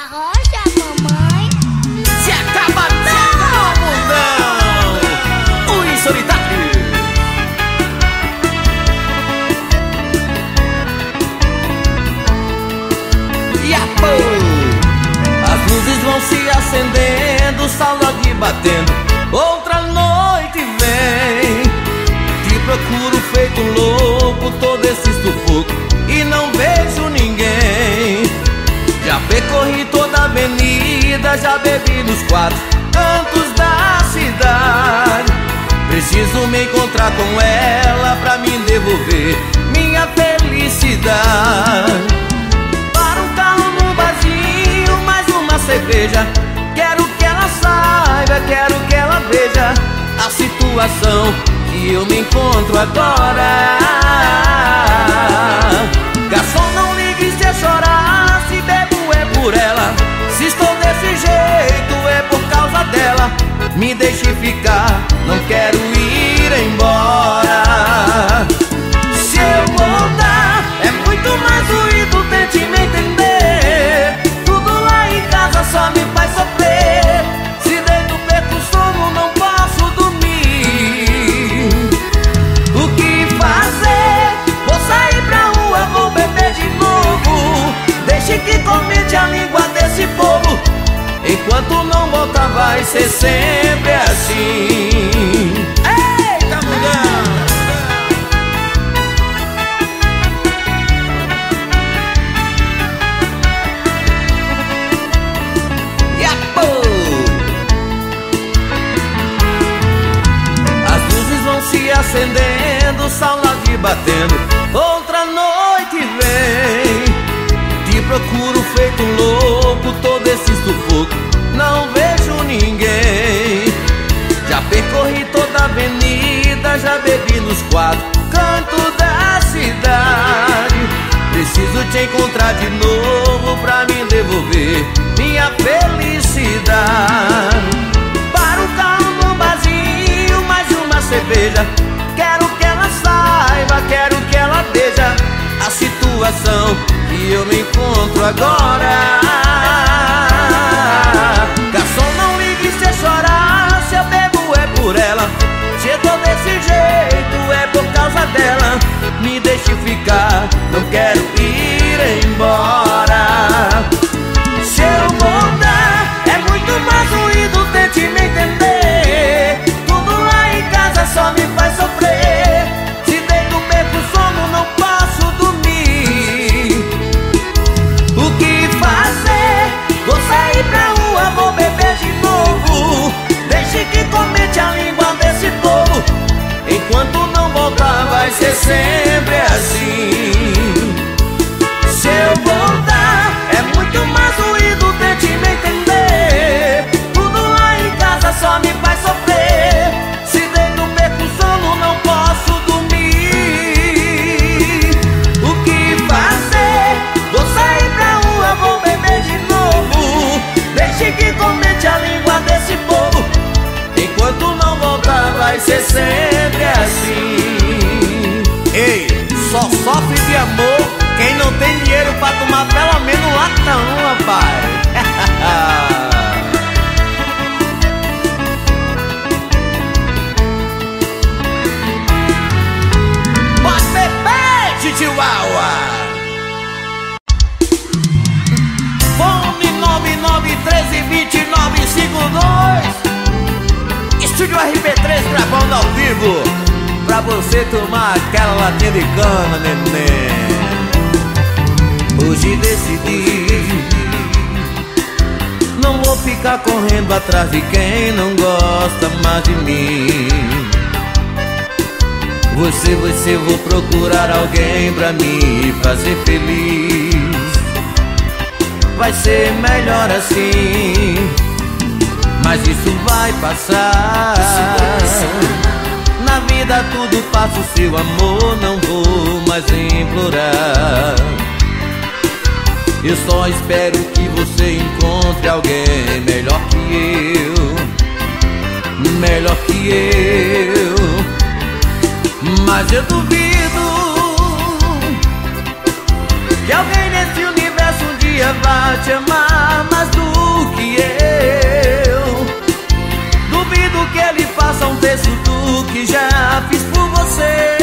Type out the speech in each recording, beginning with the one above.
Arrocha, mamãe. Se acaba não, mundão. O insolitário. E a pô, as luzes vão se acendendo, saudade batendo. Outra noite vem, te procuro feito um louco, todo esse sufoco e não vejo ninguém. Já percorri toda a avenida, já bebi nos quatro cantos da cidade. Preciso me encontrar com ela pra me devolver minha felicidade. Para um carro num barzinho, mais uma cerveja. Quero que ela saiba, quero que ela veja a situação que eu me encontro agora. Garçom, não ligue se eu chorar, se bebo é por ela. Se estou desse jeito é por causa dela. Me deixe ficar, não quero ir embora. Se eu voltar é muito mais ruído, tente me entender. Tudo lá em casa só me faz sofrer. Se deito perco o sono, não posso dormir. O que fazer? Vou sair pra rua, vou beber de novo. Deixe que comente a língua desse povo. Enquanto não voltar vai ser sempre assim. Eita, mulher! E a pô! As luzes vão se acendendo, saudade batendo. Outra noite vem, te procuro feito um louco, todo esse sufoco, não vejo ninguém. Já percorri toda a avenida, já bebi nos quatro cantos da cidade. Preciso te encontrar de novo pra me devolver minha felicidade. Para o carro num barzinho, mais uma cerveja. Quero que ela saiba, quero que ela veja a situação que eu me encontro agora. Garçom, não ligue se eu chorar, se eu bebo é por ela. Se eu tô desse jeito é por causa dela. Me deixe ficar, não quero ir embora. Se eu voltar é muito mais ruído, tente me entender. Tudo lá em casa só me faz sofrer. Se deito perco o sono, não posso dormir. O que fazer? Vou sair pra rua, vou beber de novo. Deixe que comente a língua desse povo. Enquanto não voltar vai ser sempre assim. Se eu voltar é muito mais ruído, tente me entender. Tudo lá em casa só me faz sofrer. Se deito perco o sono, não posso dormir. O que fazer? Vou sair pra rua, vou beber de novo. Deixe que comente a língua desse povo. Enquanto não voltar vai ser sempre assim. Ei, só sofre de amor quem não tem dinheiro pra tomar pelo menos um latão, rapaz. Pode beber, Chihuahua. Fone 99132952. Estúdio RP3 gravando ao vivo pra você tomar aquela latinha de cana, neném. Hoje decidi, não vou ficar correndo atrás de quem não gosta mais de mim. Você, vou procurar alguém pra me fazer feliz. Vai ser melhor assim, mas isso vai passar. Na vida tudo passa, o seu amor não vou mais implorar. Eu só espero que você encontre alguém melhor que eu, melhor que eu. Mas eu duvido que alguém nesse universo um dia dia vai te amar mais do que eu. Duvido que ele faça um terço do que já fiz por você.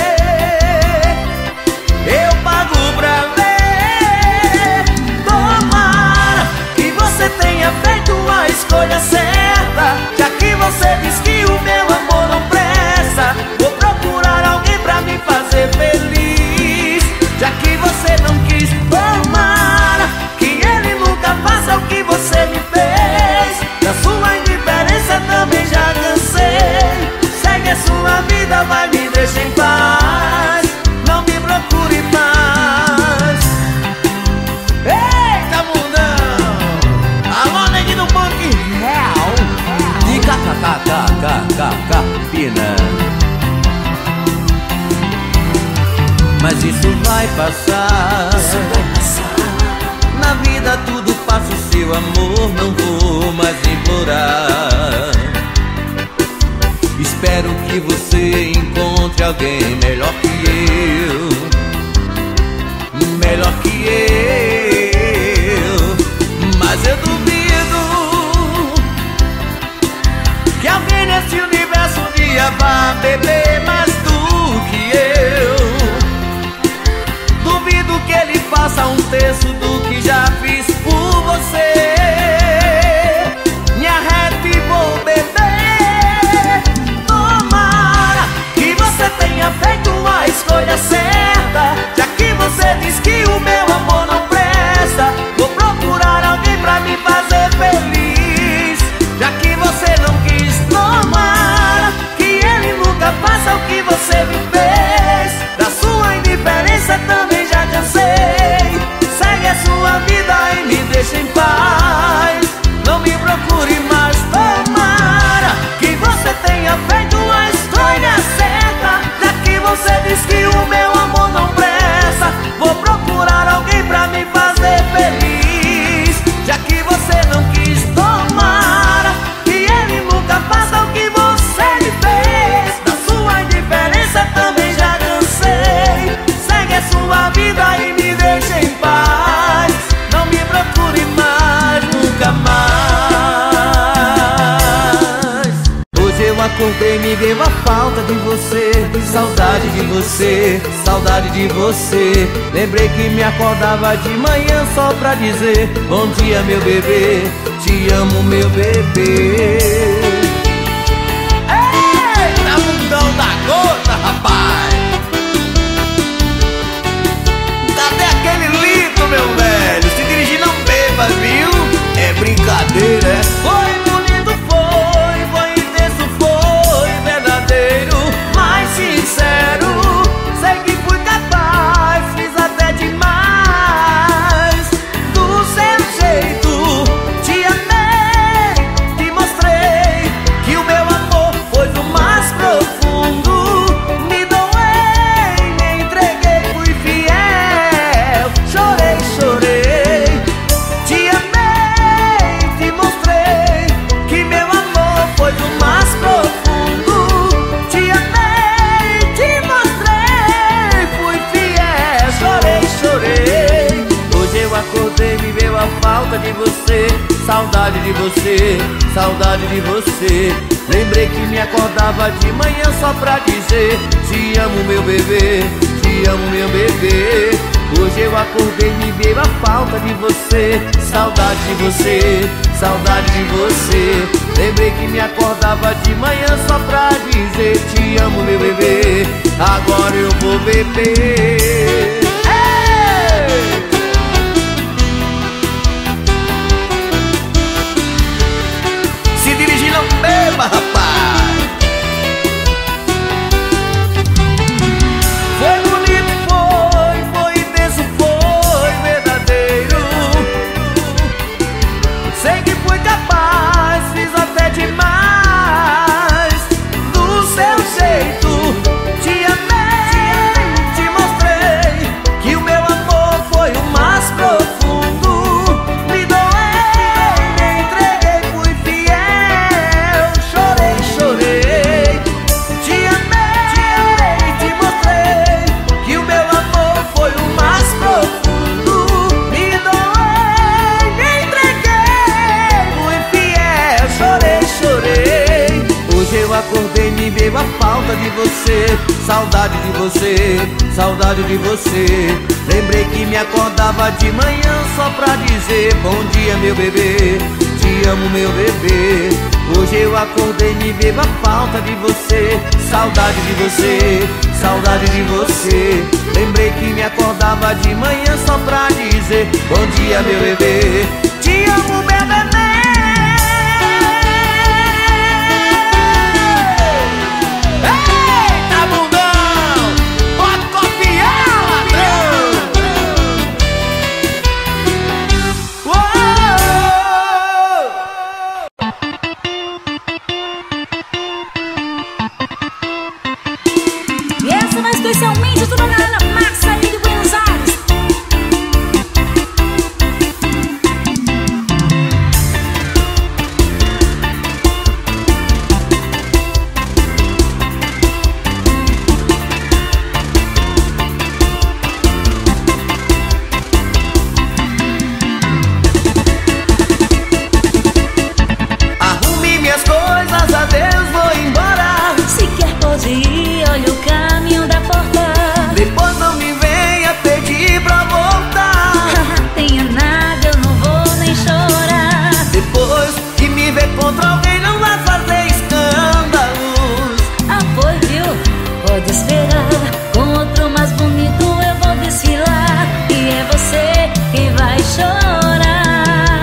Eu pago pra ver. Tomara que você tenha feito a escolha certa, já que você diz que o meu amor não presta. Vou procurar alguém pra me fazer feliz, já que você não quis. Tomara que ele nunca faça o que você me fez. Da sua indiferença também já cansei. Segue a sua vida, vai, me deixa em paz. Não me procure mais. Eita, mundão! Alô, neguinho do Punk Real de Campina. Mas isso vai passar. Na vida tudo passa, o seu amor não vou mais implorar. Espero que você encontre alguém melhor que eu. Melhor que eu. Mas eu duvido que alguém nesse universo um dia vá beber mais do que eu. Duvido que ele faça um terço do que já fiz por você. Me arreto e vou beber. Tomara que você tenha feito a escolha certa, já que você diz que o meu amor não presta. Vou procurar alguém pra me fazer feliz, já que você não quis. Tomara que ele nunca faça o que você me fez. Da sua indiferença também já cansei. Segue a sua vida e me deixa em paz. Não me procure mais. Tomara que você tenha feito a escolha certa, já que você diz que o meu amor não presta. Vou procurar alguém pra me fazer feliz, já que você não quis. Tomara que ele nunca faça o que você me fez. Da sua indiferença também já cansei. Segue a sua vida e me deixa em paz. Não me procure mais, nunca mais. Hoje eu acordei, me veio a falta de você. Saudade de você, saudade de você. Lembrei que me acordava de manhã só pra dizer: bom dia, meu bebê, te amo, meu bebê. Eita, mundão da gota, rapaz! Cadê aquele litro, meu velho? Se dirigir não beba, viu? É brincadeira, é? Foi bonito, foi intenso, foi verdadeiro, mais sincero. Sei que fui capaz, fiz até demais. Do seu jeito, te amei, te mostrei que o meu amor foi o mais profundo. Me doei, me entreguei, fui fiel. Chorei, chorei, te amei, te mostrei que meu amor foi o mais profundo. Te amei, te mostrei, fui fiel. Chorei, chorei. Hoje eu acordei, me veio a falta de você. Saudade de você, saudade de você. Lembrei que me acordava de manhã só pra dizer: te amo, meu bebê, te amo, meu bebê. Hoje eu acordei, me veio a falta de você. Saudade de você, saudade de você. Lembrei que me acordava de manhã só pra dizer: te amo, meu bebê, agora eu vou beber. Ei! Se dirigir não beba, rapaz. Foi bonito, foi intenso, foi verdadeiro. Sei que fui capaz, fiz até demais. Do seu jeito, te amei, te mostrei acordei, me veio a falta de você. Saudade de você, saudade de você. Lembrei que me acordava de manhã só pra dizer bom dia, meu bebê, te amo, meu bebê. Hoje eu acordei, me veio a falta de você. Saudade de você, saudade de você. Lembrei que me acordava de manhã só pra dizer bom dia, meu bebê, te amo, meu bebê. Eita, bundão, pode confiar, ladrão. E essa vai especialmente toda a galera massa aí de Buenos Aires. Arrume minhas coisas, adeus, vou embora. Se quer pode ir, olha o caminho da porta. Depois não me venha pedir pra voltar. Tenha nada, eu não vou nem chorar. Depois que me ver contra alguém, não vai fazer escândalos. Ah, foi, viu? Pode esperar. Com outro mais bonito eu vou desfilar. E é você quem vai chorar.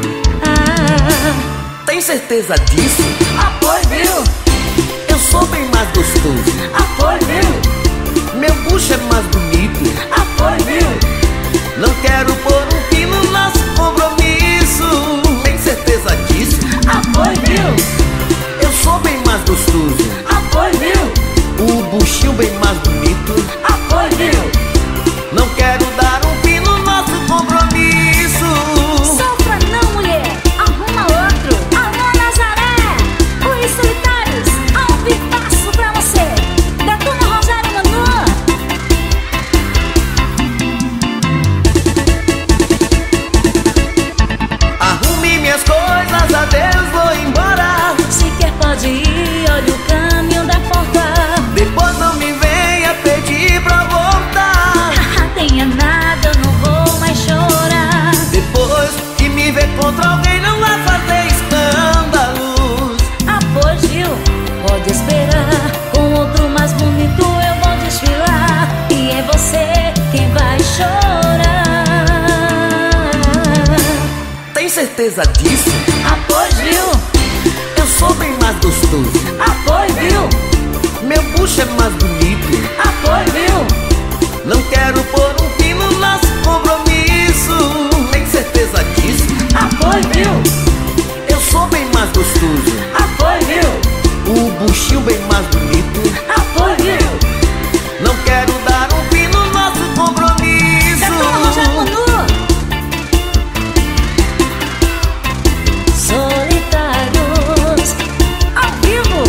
Tem certeza disso? Ah, foi, viu? Eu sou bem mais gostoso. Ah, foi, viu? Meu bucho é mais bonito. Ah, foi, viu? Não quero pôr um fim no nosso compromisso. Tem certeza disso? Ah, foi, viu? Eu sou bem mais gostoso. Ah, foi, viu? O buchinho bem mais bonito. Ah, foi, viu? Não quero dar um fim no nosso compromisso. Sofra não, mulher, arruma outro. Alô, Nazaré, os solitários, há um vivaço pra você. Detona Rogério Manu. Arrume minhas coisas, adeus, vou embora. Se quer pode ir, olha o caminho da porta. Depois não me venha pedir pra voltar. Tenha nada, eu não vou mais chorar. Depois que me ver contra alguém, não vai fazer escândalos. Ah, pois, viu? Pode esperar. Com outro mais bonito eu vou desfilar. E é você quem vai chorar. Tem certeza disso? Ah, pois, viu? Eu sou bem mais gostoso. Ah, pois, viu? Meu bucho é mais bonito. Ah, pois, viu? Não quero pôr um fim no nosso compromisso. Tem certeza disso? Ah, pois, viu? Eu sou bem mais gostoso. Ah, pois, viu? O buchinho bem mais bonito. Ah, pois, viu? Não quero dar um fim no nosso compromisso. Detona Rogério Manu. Solitários, ao vivo.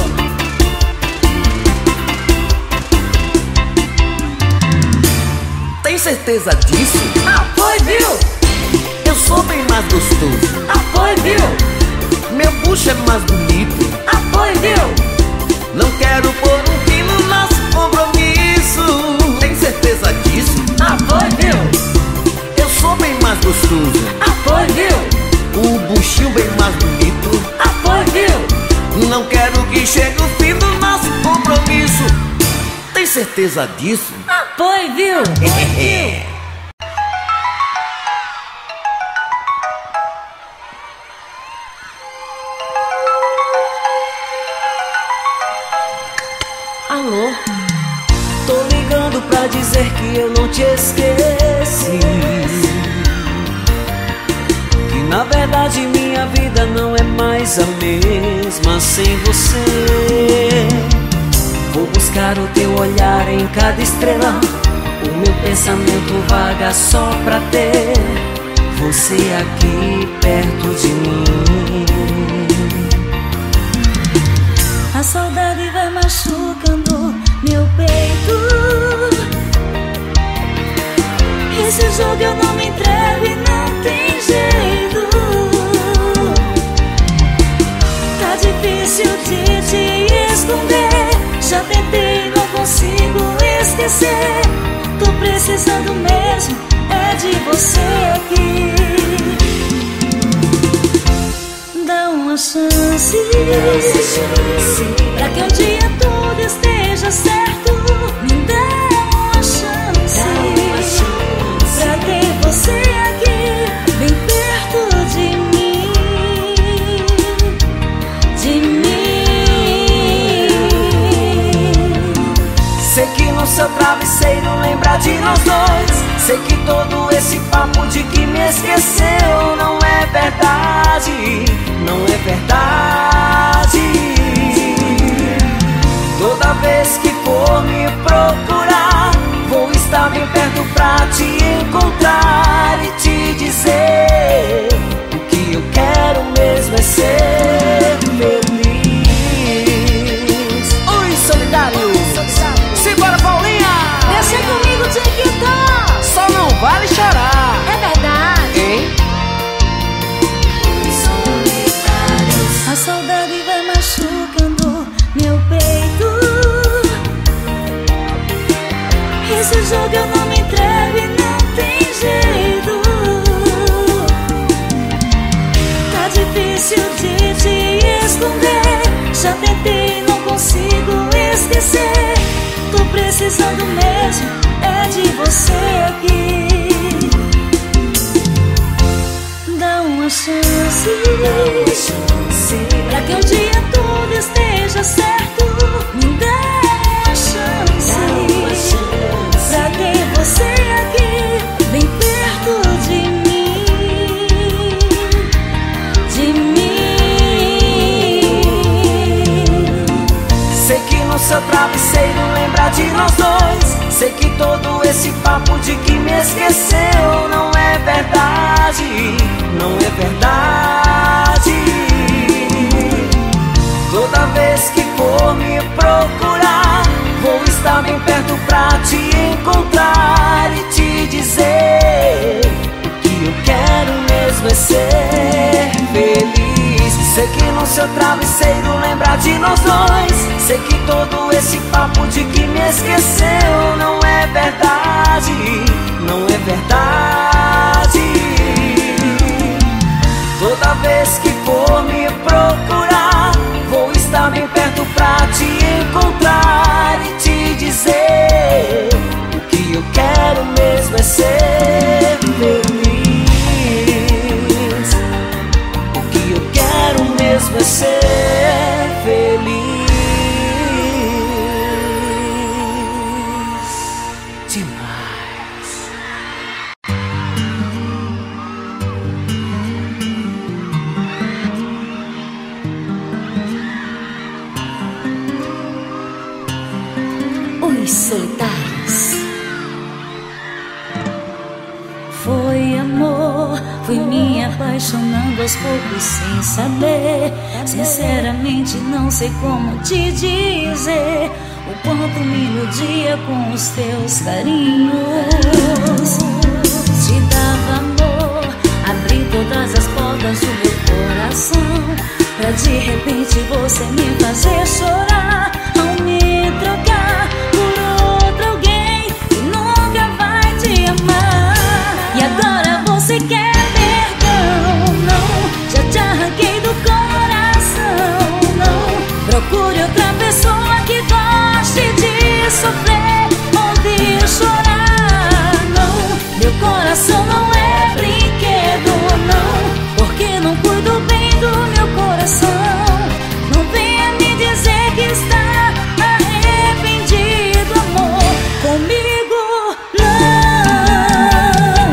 Tem certeza disso? Ah, pois, viu? Eu sou bem mais gostoso. Ah, pois, viu? Meu bucho é mais bonito. Ah, pois, viu? Não quero pôr um fim no nosso compromisso. Tem certeza disso? Ah, pois, viu? Eu sou bem mais gostoso. Ah, pois, viu? O buchinho bem mais bonito. Ah, pois, viu? Não quero que chegue o fim do nosso compromisso. Tem certeza disso? Ah, pois, viu? Alô? Tô ligando pra dizer que eu não te esqueci. Que na verdade minha vida não é mais a mesma sem você. Vou buscar o teu olhar em cada estrela. O meu pensamento vaga só pra ter você aqui perto de mim. A saudade vai machucando meu peito. Esse jogo eu não me entrego e não tem jeito. Tá difícil de te esquecer. esquecer. Tô precisando mesmo é de você aqui. Dá uma chance, pra que um dia tudo esteja certo. Me dá uma chance, pra ter você aqui bem perto de mim, de mim. Sei que no seu travesseiro lembra de nós dois. Sei que todo esse papo de que me esqueceu não é verdade, não é verdade. Toda vez que for me procurar, vou estar bem perto pra te encontrar e te dizer: o que eu quero mesmo é ser feliz. Oi, solidário! Simbora, Paulinha! Deixa comigo, Chiquito! Só não vale chorar. É verdade, Hein? a saudade vai machucando meu peito. Esse jogo eu não me entrego e não tem jeito. Tá difícil de te esconder. Já tentei e não consigo esquecer. Tô precisando mesmo é de você aqui. Dá uma chance, pra que um dia tudo esteja certo. Me dá uma chance, pra ter você aqui bem perto de mim, de mim. Sei que no seu travesseiro lembra de nós dois. Sei que todo esse papo de que me esqueceu não é verdade, não é verdade. Toda vez que for me procurar, vou estar bem perto pra te encontrar e te dizer: o que eu quero mesmo é ser feliz. Sei que no seu travesseiro lembra de nós dois. Sei que todo esse papo de que me esqueceu não é verdade, não é verdade. Toda vez que for me procurar, vou estar bem perto pra te encontrar e te dizer: o que eu quero mesmo é ser feliz. O que eu quero mesmo é ser feliz. Demais. Os solitários. Foi amor, fui me apaixonando aos poucos sem saber. Sinceramente não sei como te dizer o quanto me iludia com os teus carinhos. Te dava amor, abri todas as portas do meu coração, pra de repente você me fazer chorar ao me trocar por outro alguém que nunca vai te amar. E agora você quer perdão? Não, já te arranquei do coração. Não, procure outra pessoa que goste de sofrer ou de chorar. Não, meu coração não é brinquedo. Não, porque não cuido bem do meu coração. Não venha me dizer que está arrependido, amor. Comigo não.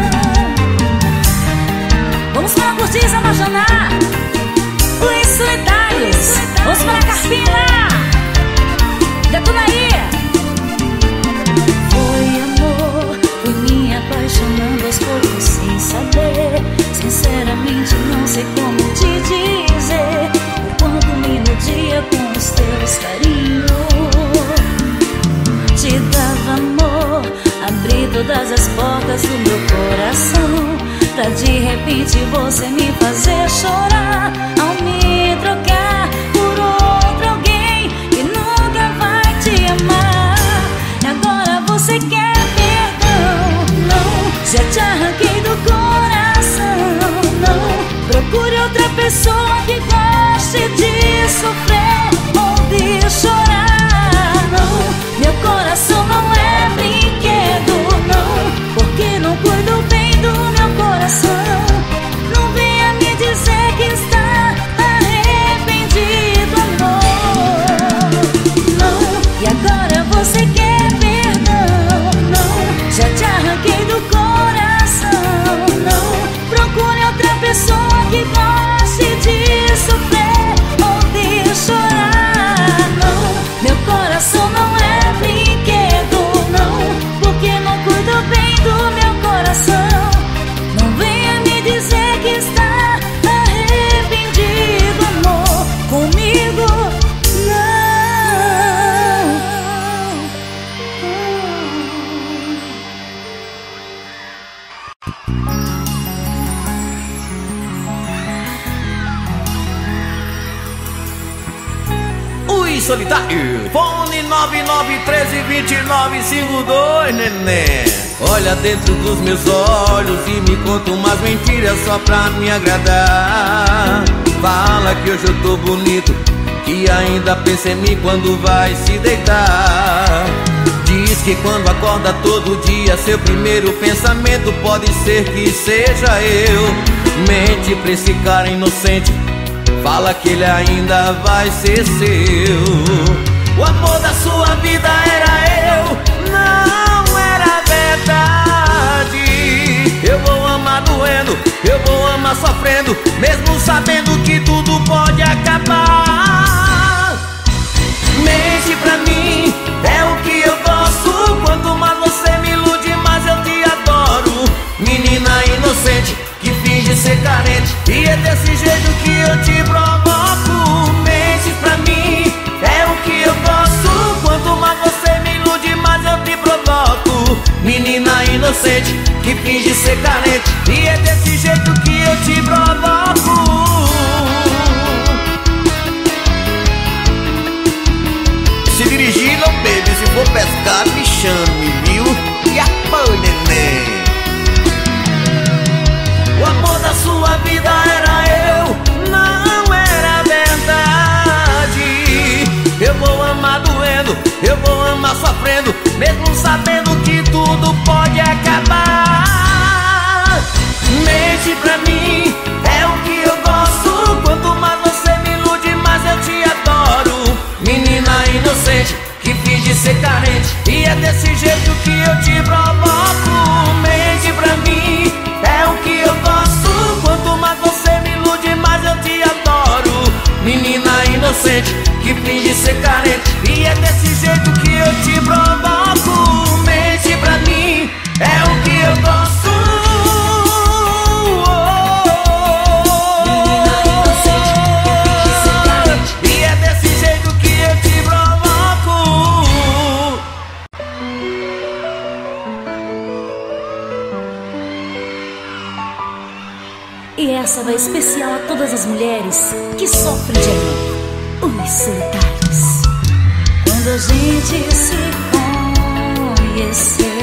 Vamos para a cortiça apaixonar. Os solitários. Vamos para a Carpina. Detona aí. Foi amor, fui me apaixonando aos poucos sem saber. Sinceramente não sei como te dizer o quanto me iludia com os teus carinhos. Te dava amor, abri todas as portas do meu coração, pra de repente você me fazer chorar ao me trocar por outro alguém que nunca vai te amar. E agora pessoa que goste de sofrer ou de chorar. Não, meu coração não é brinquedo, não, porque não cuido bem do meu coração. Não venha me dizer que está arrependido, amor. Não, e agora você quer perdão? Não, já te arranquei do coração. Não, procure outra pessoa que goste de sofrer ou de chorar. Não, meu coração não é brinquedo, não, porque não cuido bem do meu coração. Não venha me dizer que está arrependido, amor. Comigo não. Os Solitários, fone 99132952, neném. Olha dentro dos meus olhos e me conta umas mentiras só pra me agradar. Fala que hoje eu tô bonito, que ainda pensa em mim quando vai se deitar. Diz que quando acorda todo dia, seu primeiro pensamento pode ser que seja eu. Mente pra esse cara inocente, fala que ele ainda vai ser seu. O amor da sua vida era eu, não era verdade. Eu vou amar doendo, eu vou amar sofrendo, mesmo sabendo que tudo pode acabar. Mente pra mim, é o que eu gosto. Quanto mais você me ilude, mais eu te adoro. Menina inocente que finge ser carente, e é desse jeito que eu te provoco. Mente pra mim, é o que eu gosto. Quanto mais você me ilude, mais eu te provoco. Menina inocente que finge ser carente, e é desse jeito que eu te provoco. Se dirigir não bebe, se for pescar me chame, viu? E apanhe, neném. O amor da sua vida era eu, não era verdade. Eu vou amar doendo, eu vou amar sofrendo, mesmo sabendo que tudo pode acabar. Mente pra mim, é o que eu gosto. Quanto mais você me ilude, mais eu te adoro. Menina inocente que finge ser carente, e é desse jeito que eu te provoco. Mente pra mim, é o que eu gosto. Quanto mais você me ilude, mais eu te adoro. Menina inocente que finge ser carente, e é desse jeito que eu te provoco. Mente pra mim, é o que eu gosto. E é desse jeito que eu te provoco. E essa vai especial a todas as mulheres que sofrem de amor. Os Solitários. Quando a gente se conheceu,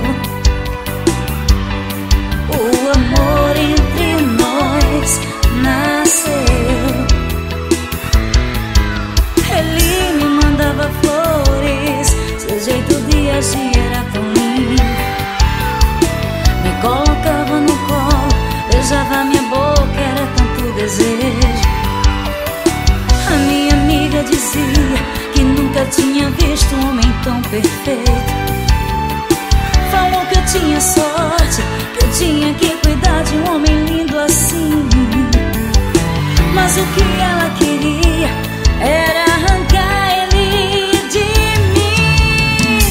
o amor entre nós nasceu. Ele me mandava flores, seu jeito de agir era tão lindo. Me colocava no colo, beijava minha boca, era tanto desejo. A minha amiga dizia que nunca tinha visto um homem tão perfeito. Falou que eu tinha sorte, que eu tinha que cuidar de um homem lindo assim. Mas o que ela queria era arrancar ele de mim.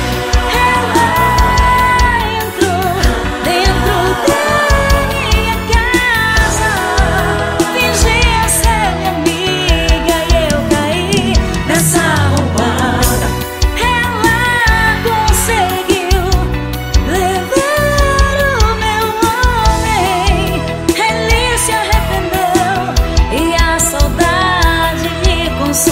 Ela entrou dentro da minha casa, fingia ser minha amiga, e eu caí nessa roubada. Ela conseguiu levar o meu homem, ele se arrependeu e a saudade me consumiu.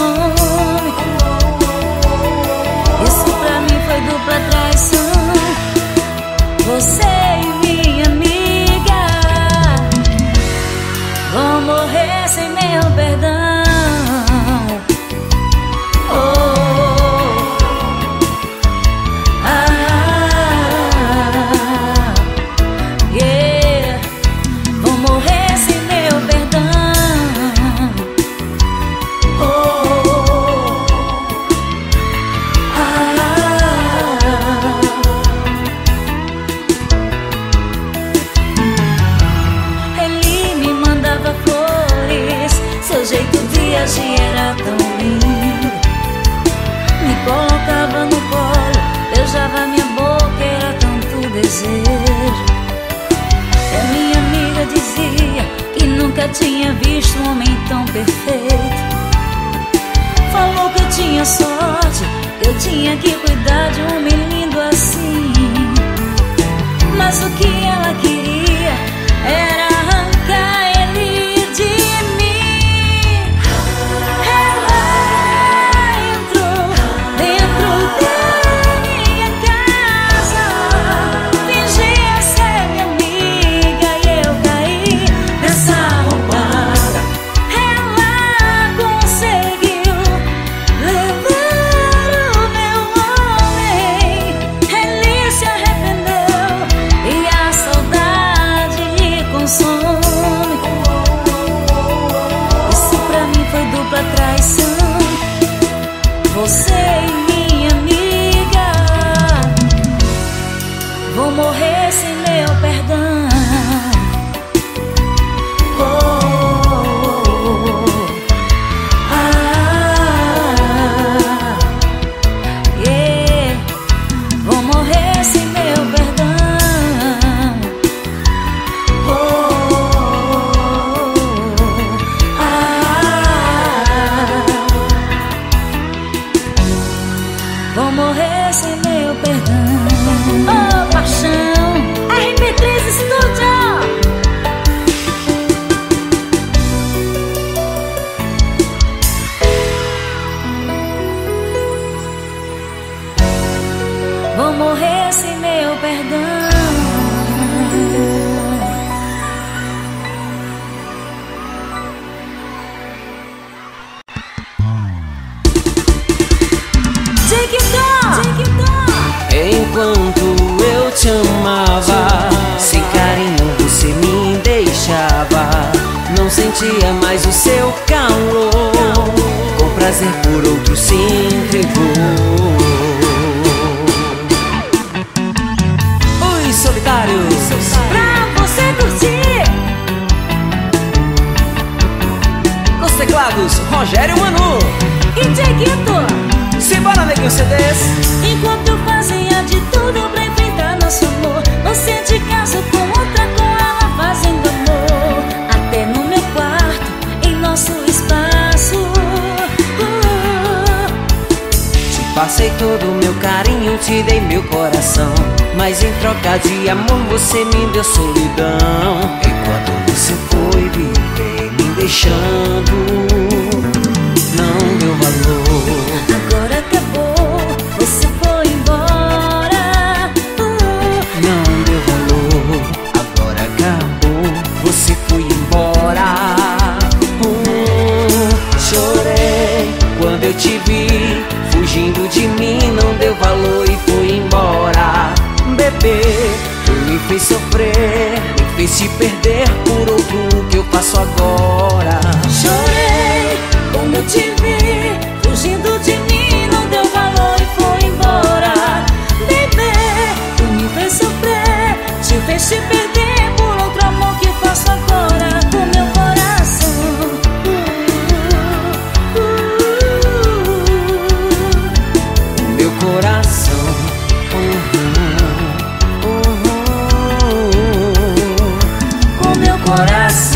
sem meu perdão. Vou morrer sem meu perdão. Ele me mandava flores, seu jeito de agir era tão lindo. Me colocava no colo, beijava minha boca, era tanto desejo. E minha amiga dizia que nunca tinha visto um homem tão perfeito. Falou que eu tinha sorte, que eu tinha que cuidar de um homem lindo assim. Mas o que ela queria era arrancar ele de mim. Ela entrou dentro da minha casa, fingia ser minha amiga e eu caí nessa roubada. Ela conseguiu levar o meu homem. Ele se arrependeu e a saudade me consome. Isso pra mim foi dupla traição. Você e minha amiga. Vou morrer sem meu perdão. Vou morrer sem meu perdão. Vou morrer sem meu perdão. Oh, paixão, RP3 Studio. Vou morrer sem meu perdão. Enquanto eu te amava, sem carinho você me deixava. Não sentia mais o seu calor, com prazer por outro se entregou. Os solitários, Pra você curtir. nos teclados, Rogério Manu. E Dieguito. Simbora, neguinho CDs. Enquanto eu fazia de tudo pra enfrentar nosso amor, você de casa com outra, com ela fazendo amor. Até no meu quarto, em nosso espaço. Te passei todo o meu carinho, te dei meu coração, mas em troca de amor você me deu solidão. Enquanto você foi viver me deixando, não deu valor. Agora acabou, você foi embora. Não deu valor, agora acabou, você foi embora. Chorei quando eu te vi, fugindo de mim, não deu valor e foi embora. Bebê, tu me fez sofrer, me fez te perder por outro, o que eu faço agora? Chorei quando eu te vi, fugindo de mim, não deu valor e foi embora. Bebê, tu me fez sofrer, te fez te perder por outro amor, que faço agora com meu coração. Meu coração, Com meu coração.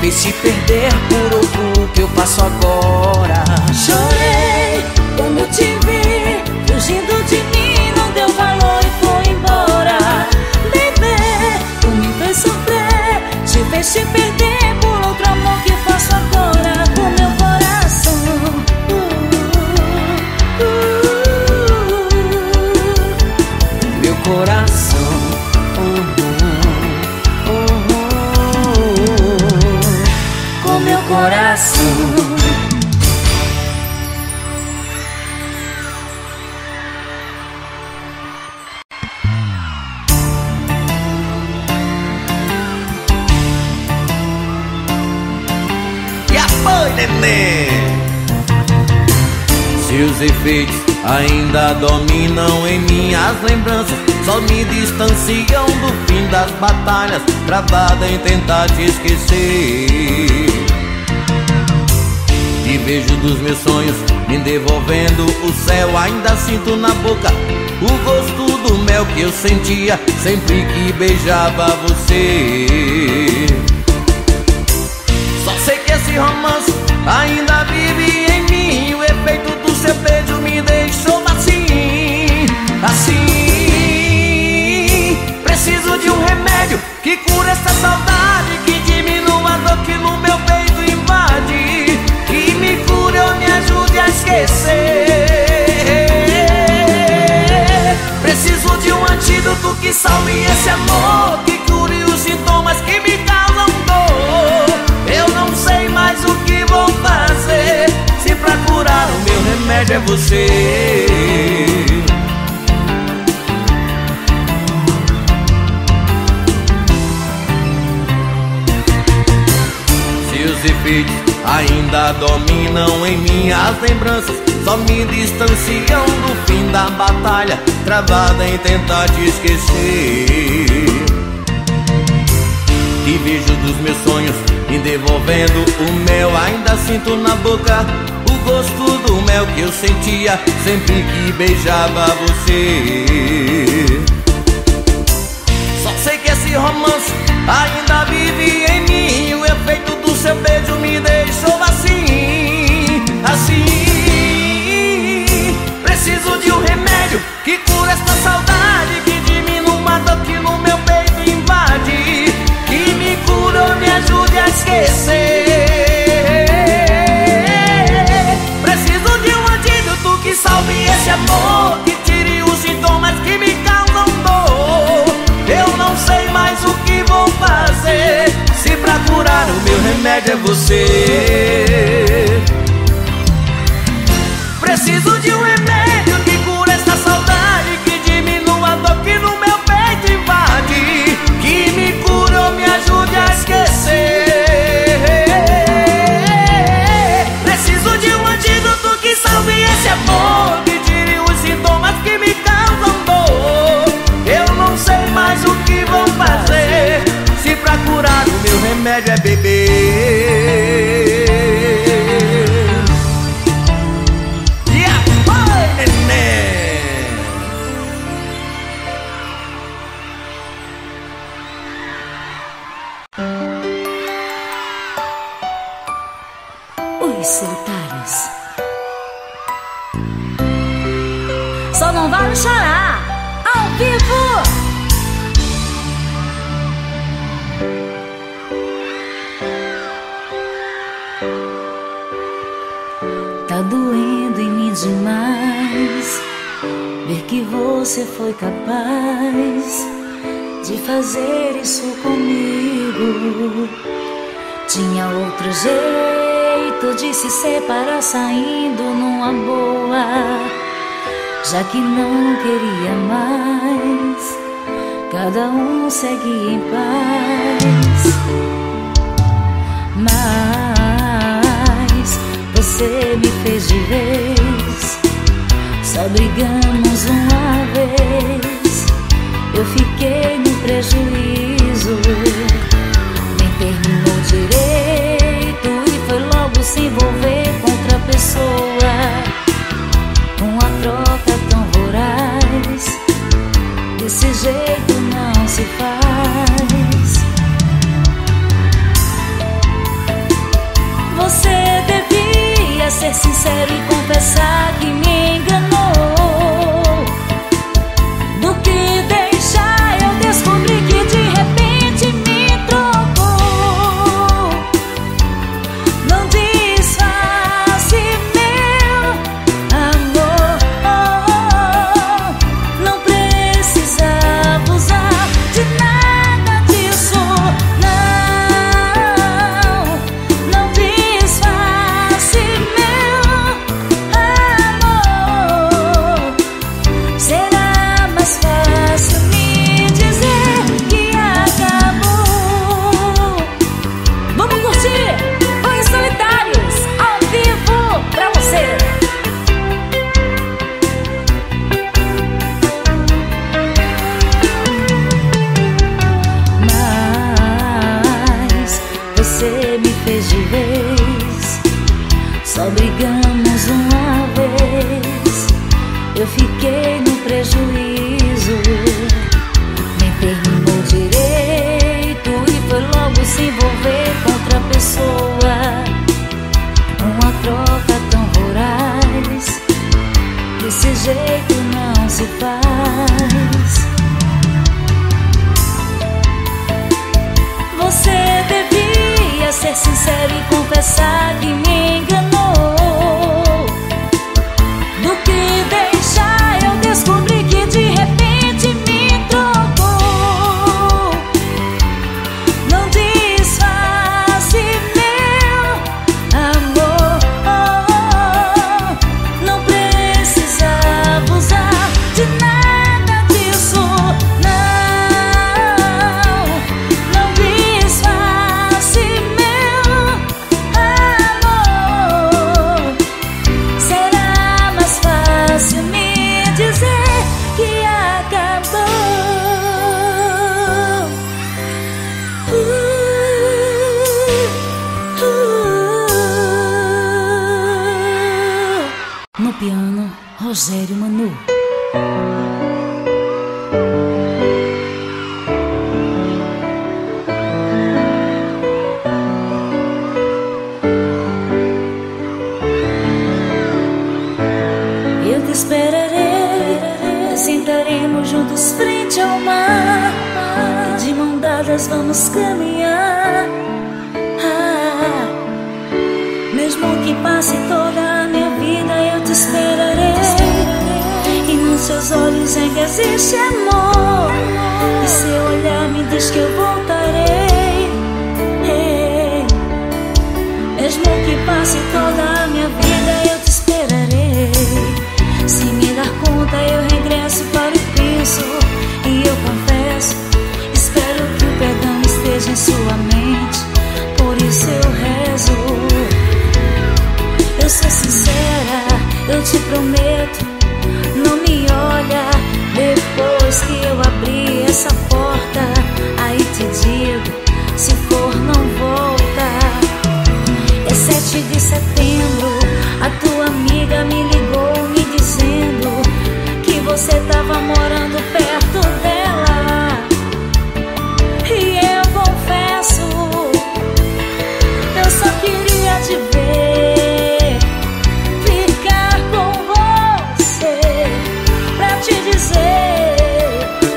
deixe perder por outro, o que eu faço agora? Chorei quando te vi, fugindo de mim, não deu valor e foi embora. Bebê, tu me fez sofrer, te fez te perder por outro amor, que faço agora com meu coração? Meu coração, com meu coração. E a mãe, neném? Seus efeitos ainda dominam em minhas lembranças, só me distanciam do fim das batalhas, travada em tentar te esquecer. Te vejo dos meus sonhos, me devolvendo o céu, ainda sinto na boca o gosto do mel que eu sentia sempre que beijava você. Só sei que esse romance ainda vive em mim, o efeito do seu beijo me deixou assim, assim. Preciso de um remédio que cure essa saudade, que diminua a dor que no meu peito invade, que me cure ou me ajude a esquecer. Preciso de um antídoto que salve esse amor, que cure os sintomas que me causam dor. Eu não sei mais o que vou fazer, se pra curar o meu remédio é você. Seus efeitos ainda dominam em minhas lembranças, só me distanciam do fim da batalha, travada em tentar te esquecer. Te vejo dos meus sonhos, me devolvendo o mel, ainda sinto na boca o gosto do mel que eu sentia sempre que beijava você. Só sei que esse romance ainda vive em mim, o efeito do seu beijo me deixou assim, assim. Preciso de um remédio que cure esta saudade, que diminua a dor que no meu peito invade, que me cure ou me ajude a esquecer. Preciso de um antídoto que salve esse amor, que tire os sintomas que me causam dor. Eu não sei mais o que vou fazer, se pra curar o meu remédio é você. Preciso de um remédio que cure essa saudade, que diminua a dor que no meu peito invade, que me cure ou me ajude a esquecer. Preciso de um antídoto que salve esse amor, que tire os sintomas que me causam dor. Eu não sei mais o que vou fazer, se pra curar o meu remédio é beber. E a mãe, neném? Os solitários. Só não vale chorar ao vivo. Tá doendo em mim demais ver que você foi capaz de fazer isso comigo. Tinha outro jeito de se separar, saindo numa boa, já que não queria mais. Cada um segue em paz, mas você me fez de vez. Só brigamos uma vez, eu fiquei no prejuízo. Nem terminou direito e foi logo se envolver com outra pessoa. Uma troca tão voraz, desse jeito não se faz. sincero e confessar que me enganou. Do que deixar eu descobri que de repente me trocou. Não disfarce meu amor, não precisava usar de nada disso, não disfarce meu amor. Será mais fácil me dizer que acabou. Vamos curtir Os Solitários ao vivo pra você. Mas você me fez de vez, só brigamos uma vez. Eu fiquei no prejuízo, nem terminou direito e foi logo se envolver com outra pessoa. Uma troca tão voraz, desse jeito não se faz. Você devia ser sincero e confessar que me enganou. Do que deixar eu descobri que de repente me trocou. Não disfarce meu amor, não precisava usar de nada disso, não disfarce meu amor. Será mais fácil me dizer que acabou. No piano, Rogério Manu. Eu te esperarei, sentaremos juntos frente ao mar, e de mão dadas vamos caminhar. Mesmo que passe toda a minha vida, eu te esperarei. E nos seus olhos ainda existe amor, e seu olhar me diz que eu voltarei. Mesmo que passe toda a minha vida, eu te esperarei. Se me dar conta, eu regresso para o piso. E eu confesso, espero que o perdão esteja em sua mente. Por isso eu rezo. Eu sou sincera, eu te prometo. Não me olha depois que eu abrir essa porta. Aí te digo, se for não volta. É 7 de setembro, a tua amiga me ligou me dizendo que você tava morando perto dela. E eu confesso, eu só queria te ver, ficar com você, pra te dizer,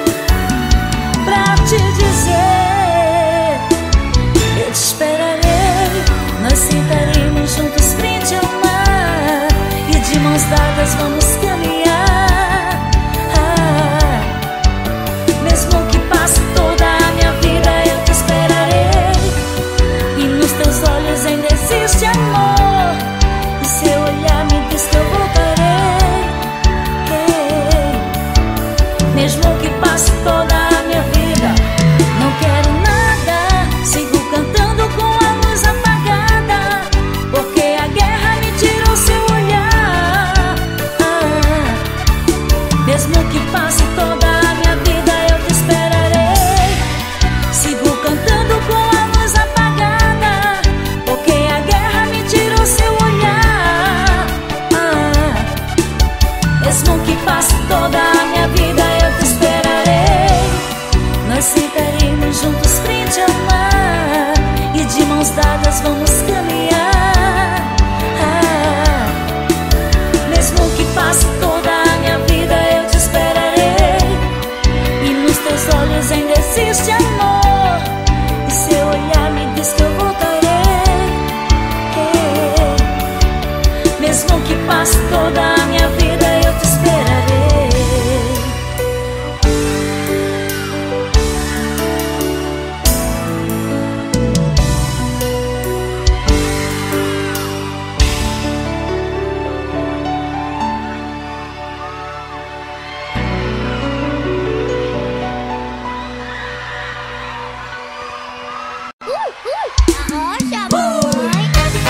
eu te esperarei. Nós sentaremos juntos frente ao mar, e de mãos dadas vamos caminhar. Mesmo que passe toda a minha vida, eu te esperarei. E nos teus olhos ainda existe amor, e seu olhar me diz que eu voltarei. Mesmo que passe toda a minha vida, não quero nada, sigo cantando com a luz apagada, porque a guerra me tirou seu olhar. Mesmo que passe toda a minha vida, eu te esperarei. Sigo cantando com a luz apagada, porque a guerra me tirou seu olhar. Mesmo que passe toda a minha vida, eu te esperarei. teus olhos ainda existe amor, e seu olhar me diz que eu voltarei. Mesmo que passe toda a minha vida, eu te esperarei. Arrocha, mamãe.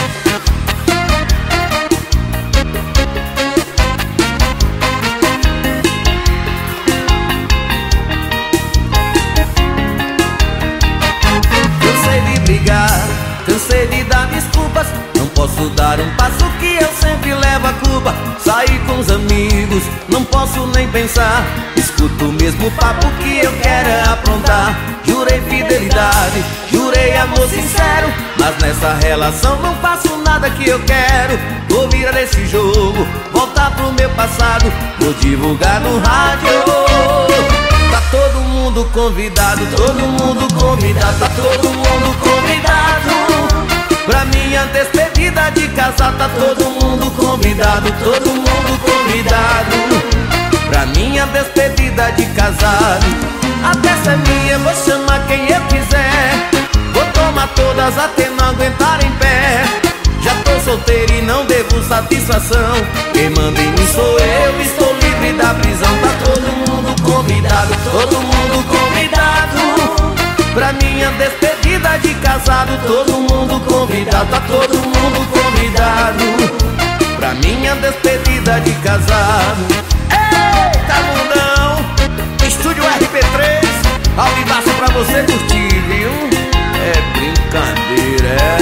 Cansei de brigar, cansei de dar desculpas. Não posso dar um passo que eu sempre levo a culpa. Sair com os amigos, não posso nem pensar. Escuto o mesmo papo que eu quero é aprontar. Jurei fidelidade, jurei amor sincero, mas nessa relação não faço nada que eu quero. Vou virar esse jogo, voltar pro meu passado, vou divulgar no rádio. Tá todo mundo convidado, todo mundo convidado, tá todo mundo convidado pra minha despedida de casar. Tá todo mundo convidado, todo mundo convidado pra minha despedida de casado. A festa é minha, vou chamar quem eu quiser, vou tomar todas até não aguentar em pé. Já tô solteiro e não devo satisfação, quem manda em mim sou eu, estou livre da prisão. Tá todo mundo convidado, todo mundo convidado pra minha despedida de casado. Todo mundo convidado, tá todo mundo convidado pra minha despedida de casado. Eita mundão, Estúdio RP3, ao vivaço pra você curtir, viu? É brincadeira, é.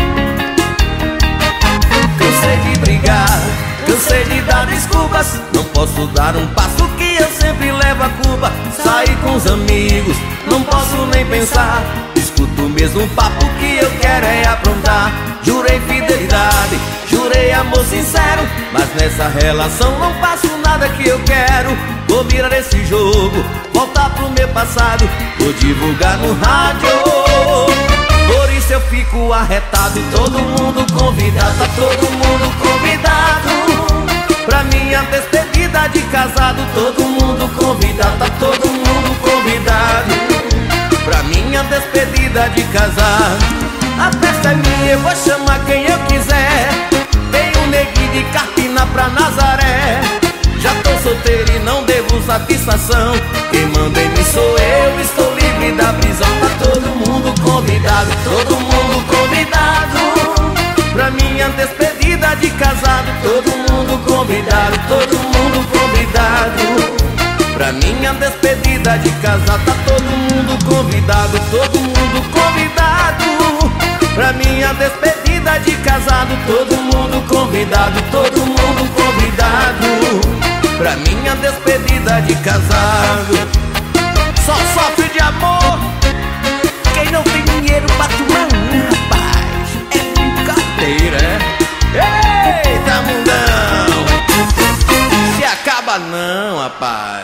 Cansei de brigar, cansei de dar desculpas. Não posso dar um passo que eu sempre levo a culpa. Sair com os amigos, não posso nem pensar. Escuto o mesmo papo que eu quero é aprontar. Jurei fidelidade, jurei amor sincero, mas nessa relação não faço nada que eu quero. Vou virar esse jogo, voltar pro meu passado, vou divulgar no rádio. Por isso eu fico arretado, todo mundo convidado, tá todo mundo convidado pra minha despedida de casado. Todo mundo convidado, tá todo mundo convidado pra minha despedida de casado. A festa é minha, eu vou chamar quem eu quiser, tem um neguinho de Carpina pra Nazaré. Já tô solteiro e não devo satisfação, quem manda em mim sou eu, estou livre da prisão. Tá todo mundo convidado, todo mundo convidado pra minha despedida de casado. Todo mundo convidado, todo mundo convidado pra minha despedida de casado. Tá todo mundo convidado, todo mundo convidado pra minha despedida de casado. Todo mundo convidado, todo mundo convidado pra minha despedida de casado. Só sofre de amor quem não tem dinheiro pra tomar, rapaz. É brincadeira, é? Eita mundão, se acaba não, rapaz.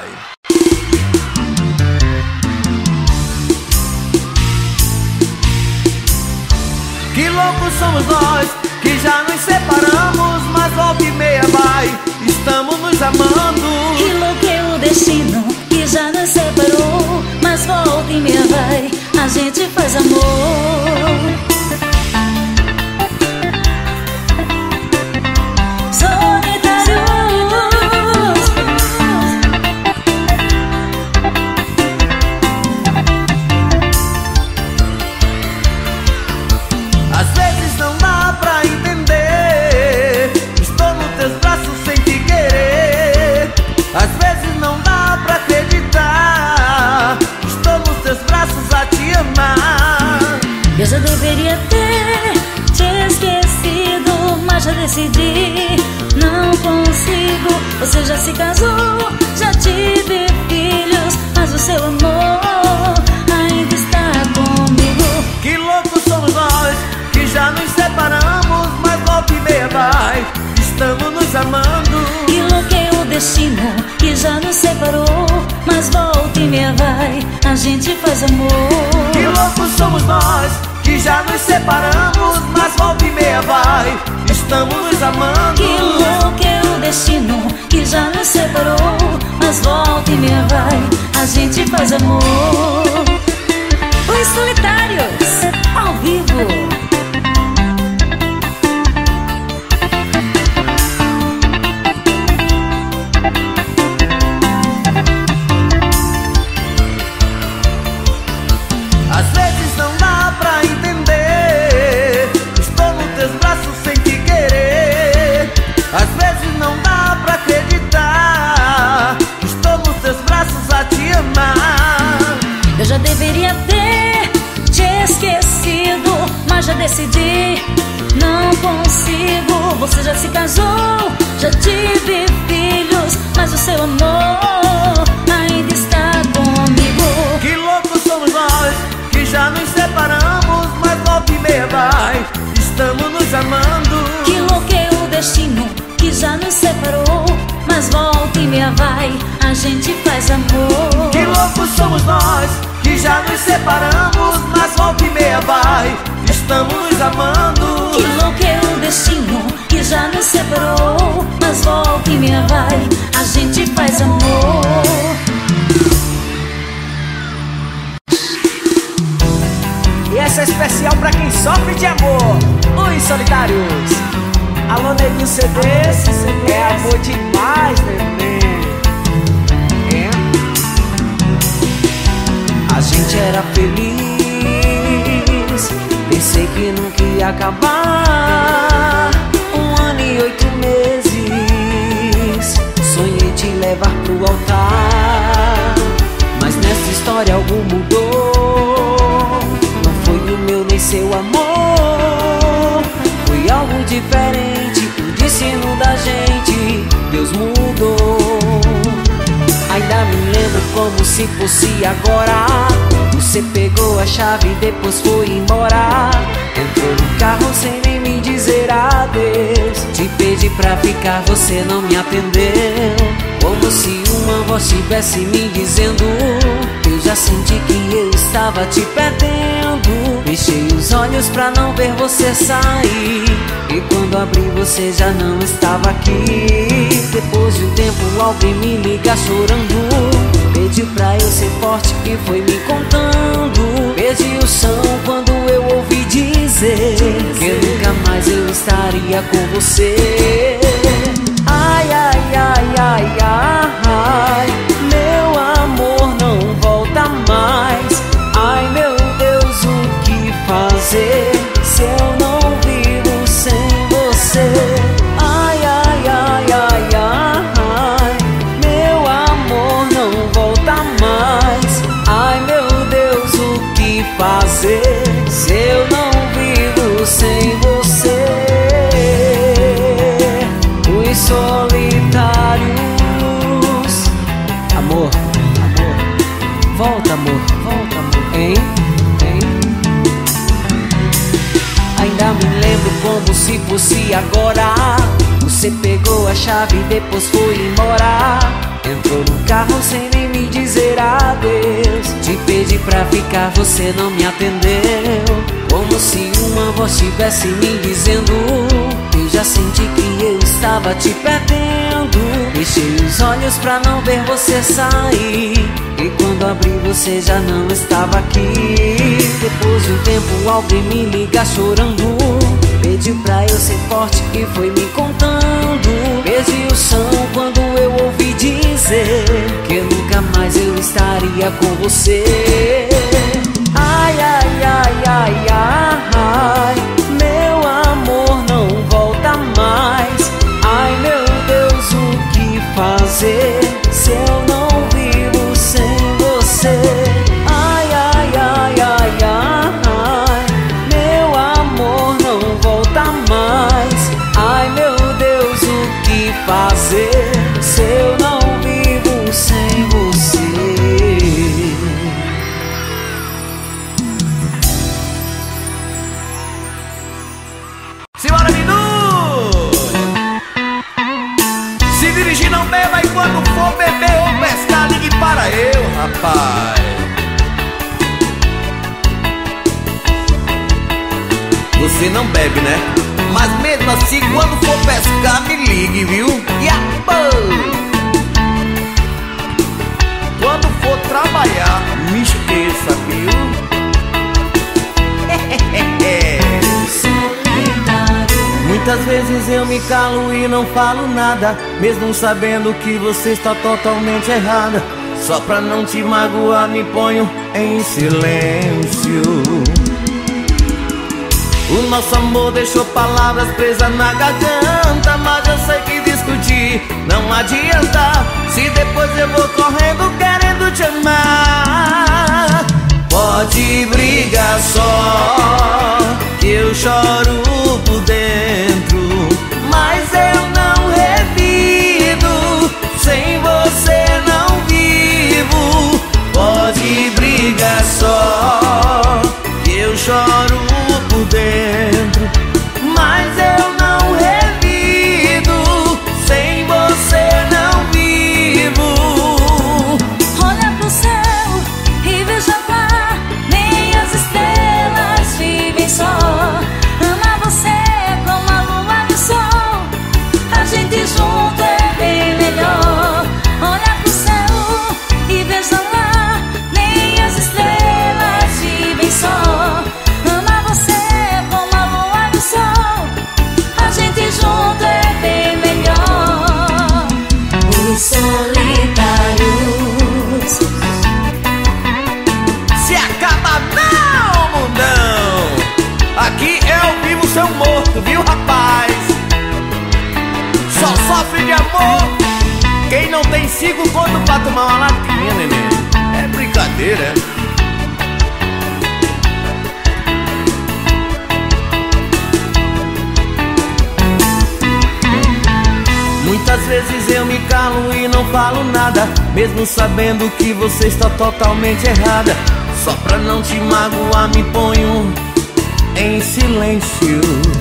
Que loucos somos nós, que já nos separamos, mas volta e meia vai, estamos nos amando. Que louco é o destino, que já nos separou, mas volta e meia vai, a gente faz amor. Eu já deveria ter te esquecido, mas já decidi, não consigo. Você já se casou, já tive filhos, mas o seu amor ainda está comigo. Que loucos somos nós, que já nos separamos, mas volta e meia vai, estamos nos amando. Que louco é o destino, que já nos separou, mas volta e meia meia vai, a gente faz amor. Que loucos somos nós, que já nos separamos, mas volta e meia vai, estamos nos amando. Que louco é o destino, que já nos separou, mas volta e meia vai, a gente faz amor. Os Solitários, ao vivo. Às vezes não dá pra entender, estou nos teus braços sem te querer. Às vezes não dá pra acreditar, estou nos teus braços a te amar. Eu já deveria ter te esquecido, mas já decidi, não consigo. Você já se casou, já tive filhos, mas o seu amor ainda está comigo. Que loucos somos nós, que já nos separamos, mas volta e meia vai, estamos nos amando. Que louco é o destino, que já nos separou, mas volta e meia vai, a gente faz amor. Que loucos somos nós, que já nos separamos, mas volta e meia vai, estamos nos amando. Que louco é o destino, que já nos separou, mas volta e meia vai, a gente faz amor. E essa é especial pra quem sofre de amor, Os Solitários. Alô, Neguinho CDs, é amor demais, neném. É. A gente era feliz, pensei que nunca ia acabar. 1 ano e 8 meses, sonhei te levar pro altar. Mas nessa história algo mudou, não foi o meu nem seu amor, foi algo diferente, o destino da gente, Deus mudou. Ainda me lembro como se fosse agora, você pegou a chave e depois foi embora. Entrou no carro sem nem me dizer adeus, te pedi pra ficar, você não me atendeu. Como se uma voz estivesse me dizendo, eu já senti que eu estava te perdendo. Fechei os olhos pra não ver você sair, e quando abri você já não estava aqui. Depois de um tempo alguém me liga chorando, pediu pra eu ser forte e foi me contando. Perdi o chão quando eu ouvi dizer que nunca mais eu estaria com você. Ai, ai, ai, ai, ai, meu amor não volta mais. Ai, meu Deus, o que fazer se eu não vivo sem você? Ai, ai, ai, ai, ai, meu amor não volta mais. Ai, meu Deus, o que fazer se eu não vivo sem você? Os solitários. Amor, amor, volta amor, hein, hein. Ainda me lembro como se fosse agora, você pegou a chave e depois foi embora. Entrou no carro sem nem me dizer adeus, te pedi pra ficar, você não me atendeu. Como se uma voz estivesse me dizendo, eu já senti que eu estava te perdendo. Fechei os olhos pra não ver você sair, e quando abri você já não estava aqui. Depois de um tempo alguém me liga chorando, pediu pra eu ser forte e foi me contando. Perdi o chão quando eu ouvi dizer que nunca mais eu estaria com você. Ai, ai, ai, ai, ai, meu amor não volta mais. Ai, meu Deus, o que fazer se eu não vivo sem você? Ai, ai, ai, ai, ai, meu amor não volta mais. Ai, meu Deus, o que fazer se eu não vivo sem você? rapaz. Você não bebe, né? Mas mesmo assim, quando for pescar, me ligue, viu? Quando for trabalhar, me esqueça, viu? Muitas vezes eu me calo e não falo nada, mesmo sabendo que você está totalmente errada. Só pra não te magoar, me ponho em silêncio. O nosso amor deixou palavras presas na garganta, mas eu sei que discutir não adianta. Se depois eu vou correndo querendo te amar, pode brigar só, que eu choro por dentro, mas eu não revido, sem você não vivo. Pode brigar só, que eu choro por dentro, mas eu não revido, sem você não vivo. Olha pro céu e veja lá, nem as estrelas vivem só. Amar você como a lua e o sol, a gente junto é bem melhor. Olha pro céu e veja lá, nem as estrelas vivem só. Amar você como a lua e o sol, a gente junto é bem melhor. Os solitários. Se acaba não, mundão. Aqui é ao vivo seu morto, viu, rapaz? Só sofre de amor quem não tem 5 conto pra tomar uma latinha, neném. É brincadeira, é? Muitas vezes eu me calo e não falo nada, mesmo sabendo que você está totalmente errada. Só pra não te magoar, me ponho em silêncio.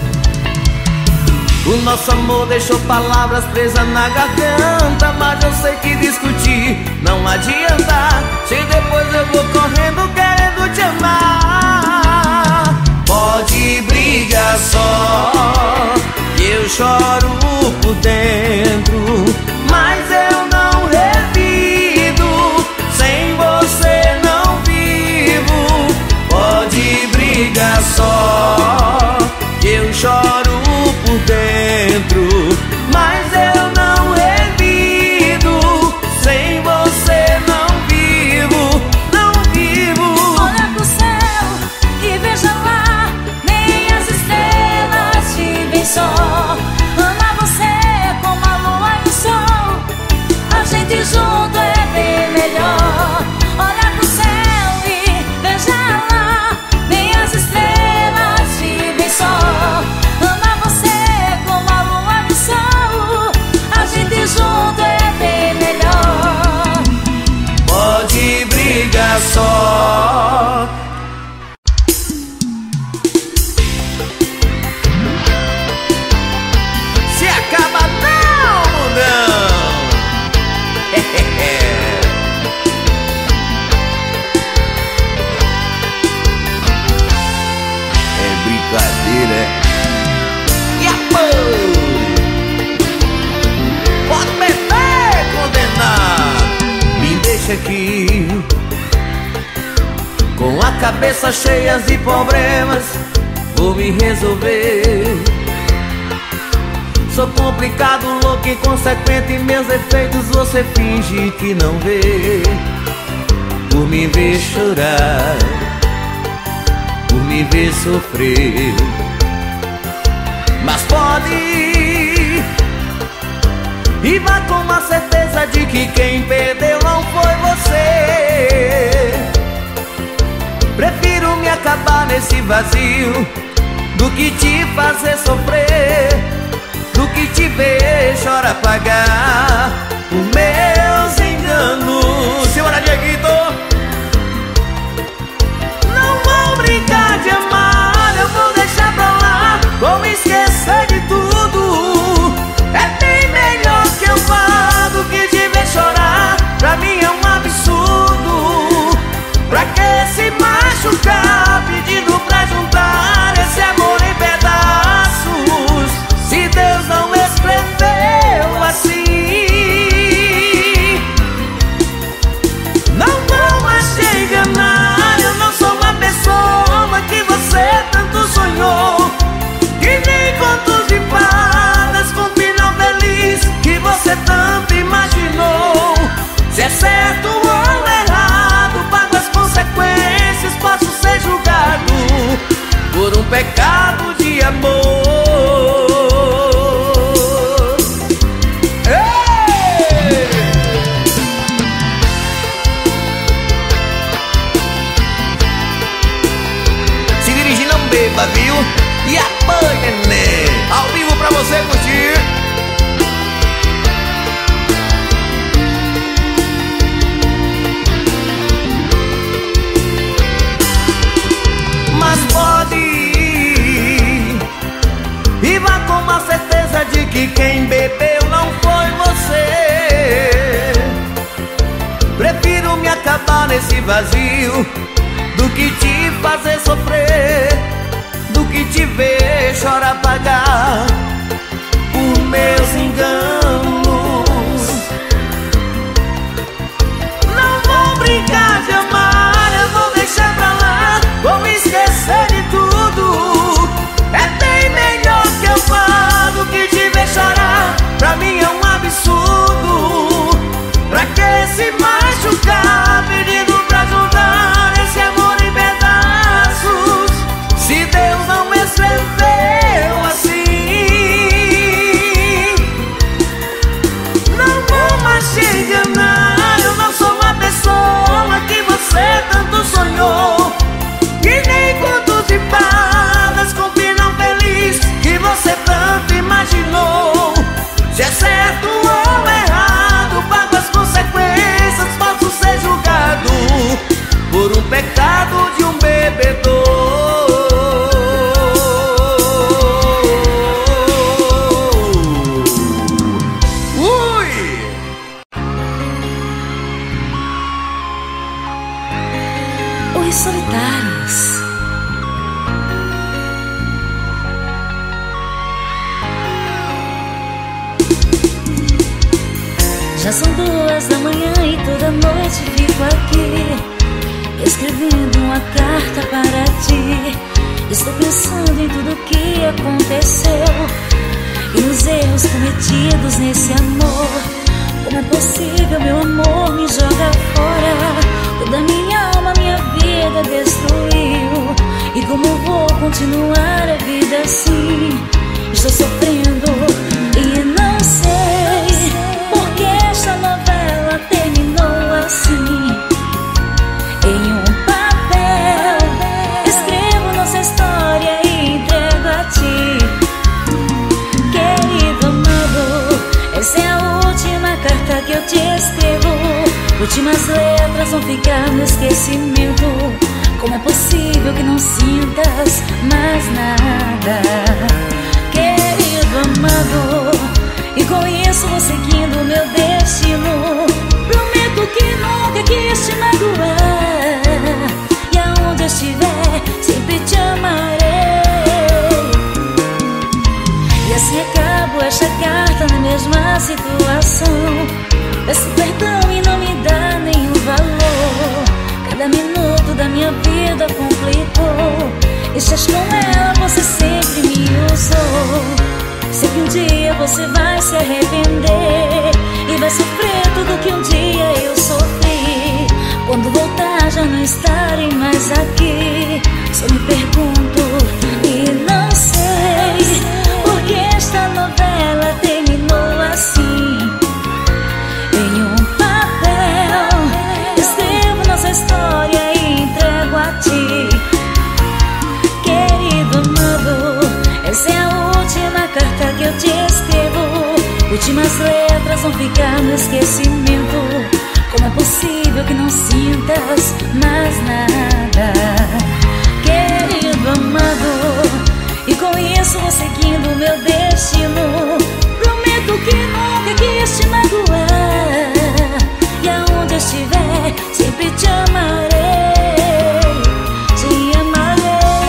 O nosso amor deixou palavras presas na garganta, mas eu sei que discutir não adianta. Se depois eu vou correndo querendo te amar, pode brigar só, que eu choro por dentro, mas eu não revido, sem você não vivo. Pode brigar só, que eu choro por dentro, mas eu não revido, sem você não vivo, não vivo. Olha pro céu e veja lá, nem as estrelas vivem só. Amar você como a lua e o sol, a gente junto é bem melhor. Olha pro céu e veja lá, nem as estrelas vivem só. Amar você como a lua e o sol, a gente junto é bem melhor. Pode brigar só. Se acaba não, mundão. É brincadeira, é? E a pode beber, condenado. Me deixa aqui com a cabeça cheia de problemas, vou me resolver. Sou complicado, louco, inconsequente, meus efeitos você finge que não vê. Por me ver chorar, por me ver sofrer, mas pode ir e vá com a certeza de que quem perdeu não foi você. Prefiro me acabar nesse vazio do que te fazer sofrer, do que te ver chorar, pagar os meus enganos. Senhora Dieguito, não vou brincar de amar, eu vou deixar pra lá, vou esquecer de tudo. É bem melhor que eu vá do que te ver chorar, pra mim é um absurdo. beba, viu? E apanha, neném. Ao vivo pra você curtir. Mas pode ir e vá com a certeza de que quem bebeu não foi você. Prefiro me acabar nesse vazio do que te fazer sofrer, do que te ver chorar, pagar por meus enganos. Não vou brincar de amar, eu vou deixar pra lá, vou me esquecer de tudo. É bem melhor que eu vá do que te ver chorar. Pra mim é um absurdo. Pra que se machucar pedindo pra ajudar esse amor em pedaços, se Deus não me escreveu assim? Não vou mais te enganar, eu não sou a pessoa que você tanto sonhou, e nem contos de fadas com final feliz que você tanto imaginou. Se é certo ou errado, pago as consequências, posso ser julgado por um pecado de um bebedor. Os Solitários. Já são 2 da manhã e toda noite fico aqui escrevendo uma carta para ti. Estou pensando em tudo que aconteceu e nos erros cometidos nesse amor. Como é possível, meu amor, me joga fora? Toda minha alma, minha vida destruiu. E como vou continuar a vida assim? Estou sofrendo e não sei porque esta novela terminou assim. Em um papel escrevo nossa história e entrego a ti. Querido amado, essa é a última carta que eu te escrevo. Últimas letras vão ficar no esquecimento. Como é possível que não sintas mais nada? Querido amado, e com isso vou seguindo o meu destino. Prometo que nunca quis te magoar, e aonde eu estiver sempre te amarei. E assim acabo esta carta na mesma situação. Peço perdão e não me dá nenhum valor. Cada minuto da minha vida complicou. Estás com ela, você sempre me usou. Sei que um dia você vai se arrepender e vai sofrer tudo que um dia eu sofri. Quando voltar já não estarei mais aqui. Só me pergunto e não sei porque esta novela terminou assim. Em um papel escrevo nossa história e entrego a ti. Querido amado, essa é a última carta que eu te escrevo. Últimas letras vão ficar no esquecimento. Como é possível que não sintas mais nada? Querido amado, e com isso vou seguindo o meu destino. Prometo que nunca quis te magoar, e aonde eu estiver sempre te amarei, te amarei.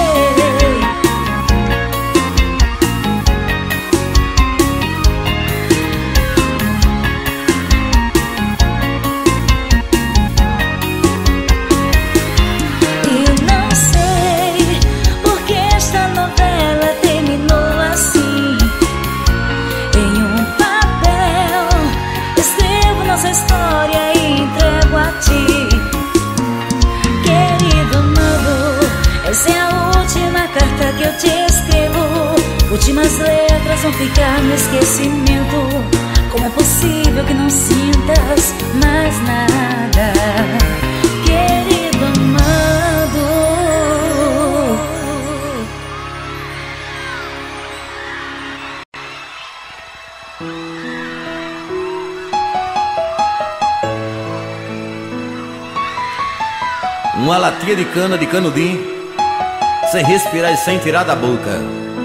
E não sei porque esta novela terminou assim. Em um papel escrevo nossa história e entrego a ti. Querido amado, essa é a última carta que eu te escrevo. Últimas letras vão ficar no esquecimento. Como é possível que não sintas mais nada? Querido amado. uma latinha de cana de canudinho, sem respirar e sem tirar da boca.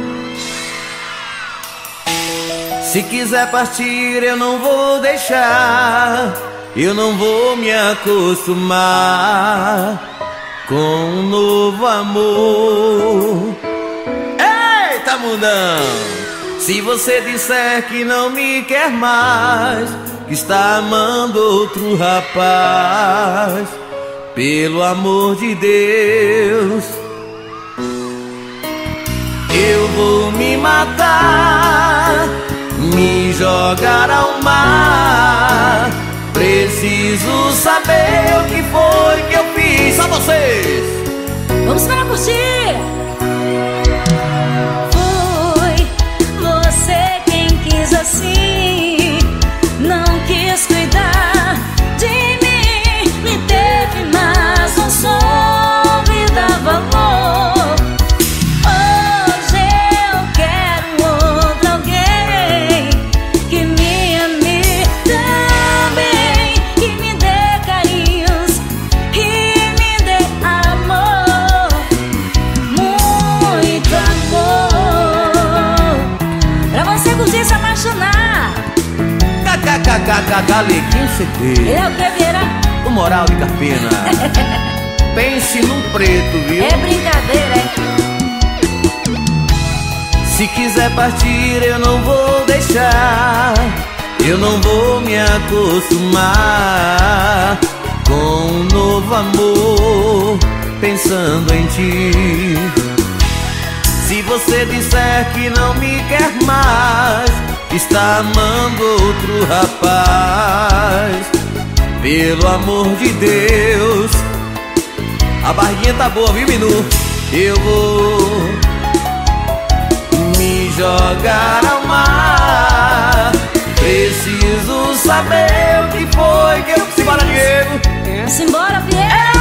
Se quiser partir eu não vou deixar, eu não vou me acostumar com um novo amor. Eita, mundão! Se você disser que não me quer mais, que está amando outro rapaz, pelo amor de Deus, eu vou me matar, me jogar ao mar. Preciso saber o que foi que eu fiz. Só vocês! Vamos para curtir! Foi você quem quis assim, não quis cuidar de mim, me teve, mas não soube dar valor. Hoje eu quero outro alguém que me ame também, que me dê carinhos e me dê amor, muito amor, pra você curtir e se apaixonar. Galeguinho CD. Ele é o que, Vieira? O Moral de Carpina. Pense num preto, viu? É brincadeira, é? Se quiser partir eu não vou deixar, eu não vou me acostumar com um novo amor, pensando em ti. Se você disser que não me quer mais, está amando outro rapaz, pelo amor de Deus, a barriguinha tá boa, viu, Minu? Eu vou me jogar ao mar. Preciso saber o que foi que eu... Simbora, Diego! Simbora, Vieira!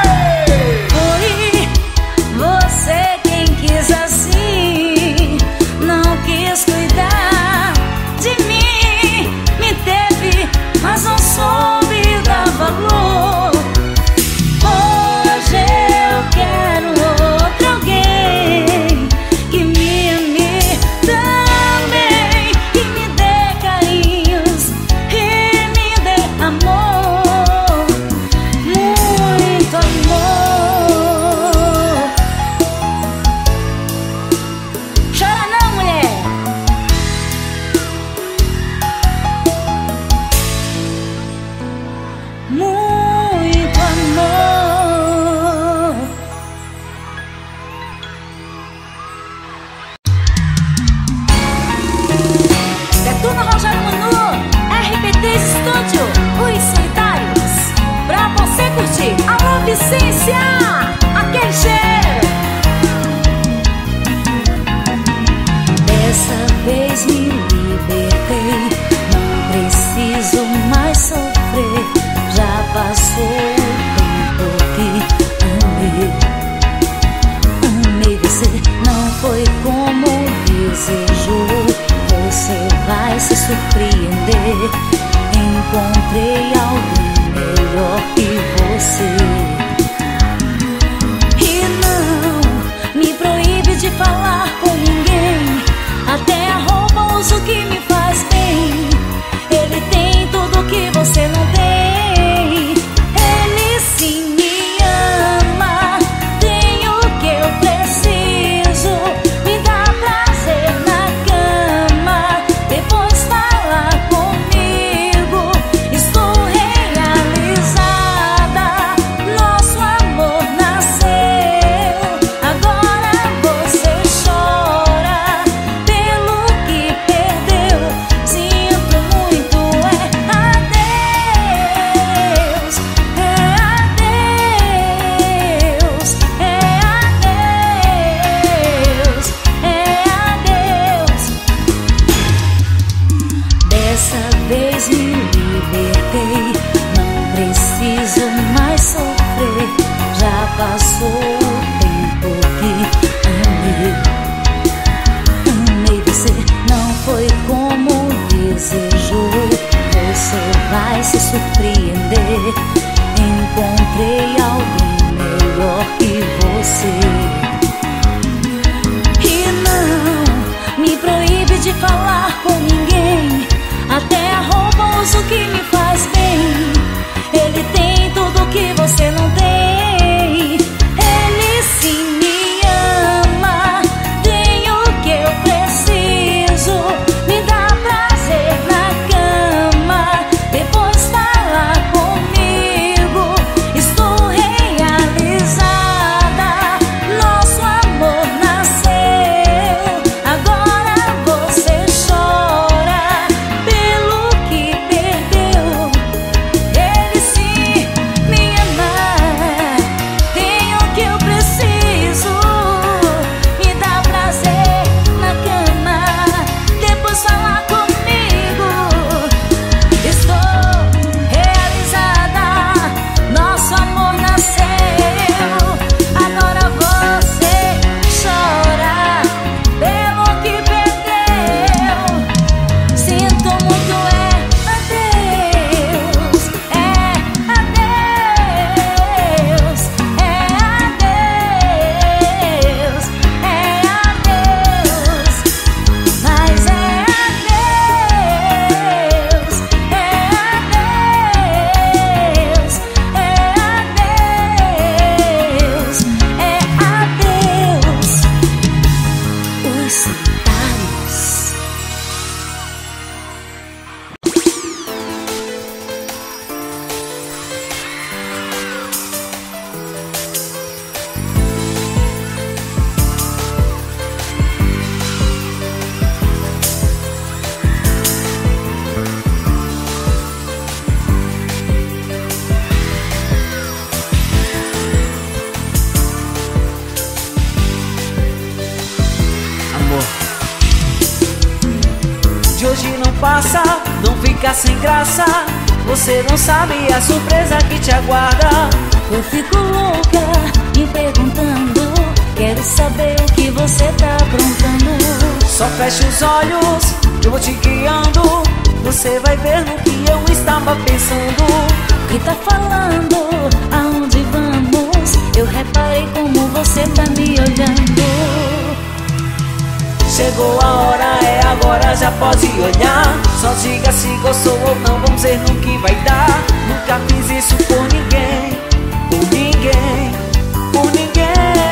Foi você quem quis assim, não quis cuidar de mim, me teve, mas não soube dar valor. Hoje eu quero outro alguém que me ame também, que me dê carinhos e me dê amor, muito amor. Chora não, mulher. Muito amor. Detona Rogério Manu, RPT Studio, Os Solitários, pra você curtir. Alô, Vicência, aquele cheiro. Dessa vez me libertei, não preciso mais sofrer. Já passou o tempo que amei você, não foi como desejou. Você vai se surpreender, encontrei alguém melhor que você. E não me proíbe de falar com ninguém, até a roupa uso que me faz bem. Ele tem tudo que você não tem. Ele sim me ama, tem o que eu preciso, me dá prazer na cama, depois fala comigo. Estou realizada, nosso amor nasceu. Agora você chora pelo que perdeu. Sinto muito, é adeus, é adeus, é adeus, é adeus. Dessa vez me libertei, não preciso mais sofrer. Já passou o tempo que amei você, não foi como desejou. Você vai se surpreender, encontrei alguém melhor. passa, não fica sem graça. Você não sabe a surpresa que te aguarda. Eu fico louca me perguntando, quero saber o que você tá aprontando. Só feche os olhos, que eu vou te guiando. Você vai ver no que eu estava pensando. O que tá falando? Aonde vamos? Eu reparei como você tá me olhando. Chegou a hora, é agora, já pode olhar. Só diga se gostou ou não, vamos ver no que vai dar. Nunca fiz isso por ninguém, por ninguém, por ninguém.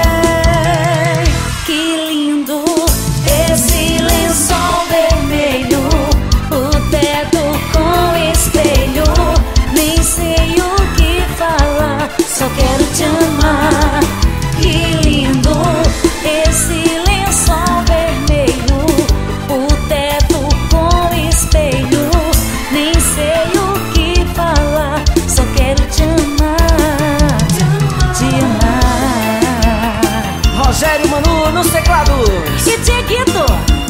Que lindo esse lençol vermelho, o teto com espelho. Nem sei o que falar, só quero te amar. Que lindo esse lençol vermelho, o teto com espelho. Nem sei o que falar, só quero te amar, te amar. Rogério Manu nos teclados. E Dieguito.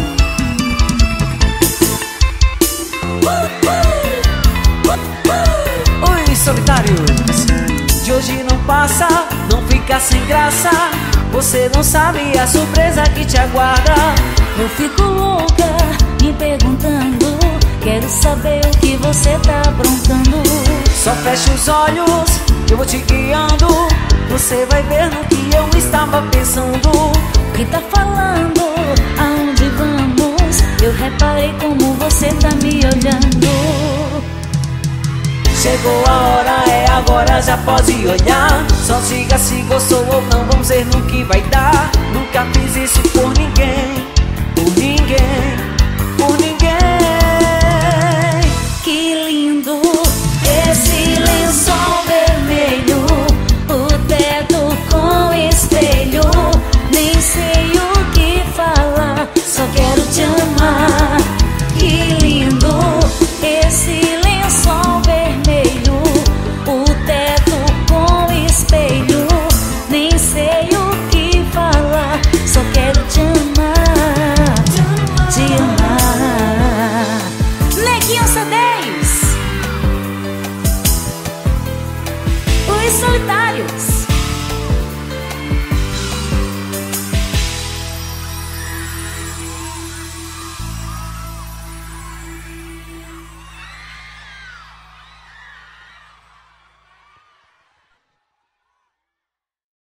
Oi, solitários. De hoje não passa, não fica sem graça. Você não sabe a surpresa que te aguarda. Eu fico louca me perguntando, quero saber o que você tá aprontando. Só feche os olhos, eu vou te guiando. Você vai ver no que eu estava pensando. O que tá falando? Aonde vamos? Eu reparei como você tá me olhando. Chegou a hora, é agora, já pode olhar. Só diga se gostou ou não, vamos ver no que vai dar. Nunca fiz isso por